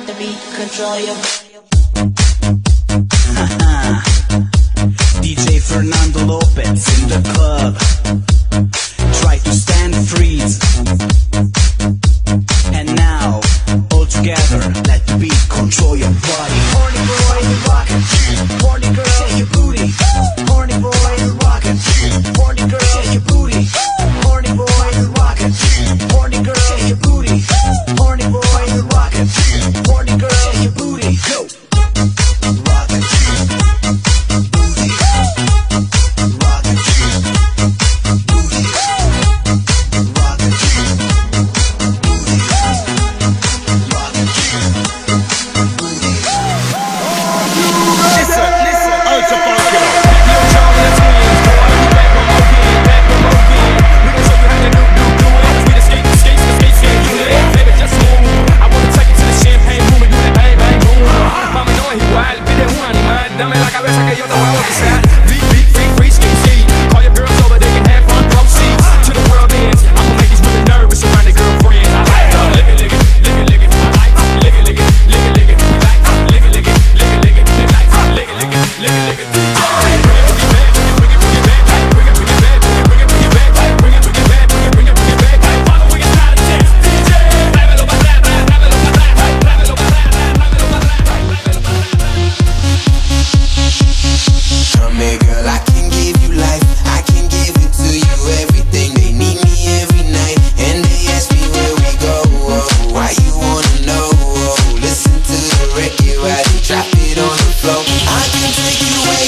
let the beat control you. DJ Fernando Lopez in the club. Try to stand freeze. And now, all together, let the beat control your body. Horny boy, you rockin'. Horny girl, shake your booty. Horny boy, you rockin'. Horny girl, shake your booty. Horny boy, you rockin'. Horny girl, shake your booty. Horny boy, you rockin'. Horny girl, shake your booty. Go. Rockin'. Booty. Rockin'. Booty. Rockin'. Booty. Rockin'. Booty. Listen, Ultra funky. Dame la cabeza que yo te voy a bautizar. Beat, free, skate, skate. Call your girls over, they can have fun, proceed to the world dance. I'ma make these women nervous around their girlfriends. I like to lick it, lick it, lick it, lick it. I like to lick it, lick it, lick it, lick it. We like to lick it, lick it, lick it, lick it. They like to lick it, lick it, lick it, lick it. Drop it on the floor. I can take you away.